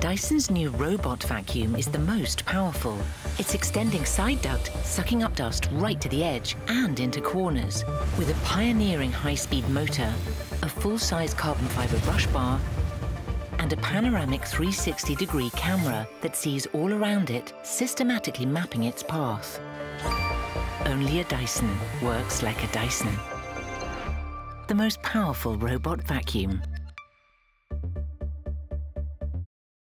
Dyson's new robot vacuum is the most powerful. Its extending side duct, sucking up dust right to the edge and into corners. With a pioneering high-speed motor, a full-size carbon fiber brush bar, and a panoramic 360-degree camera that sees all around it, systematically mapping its path. Only a Dyson works like a Dyson. The most powerful robot vacuum.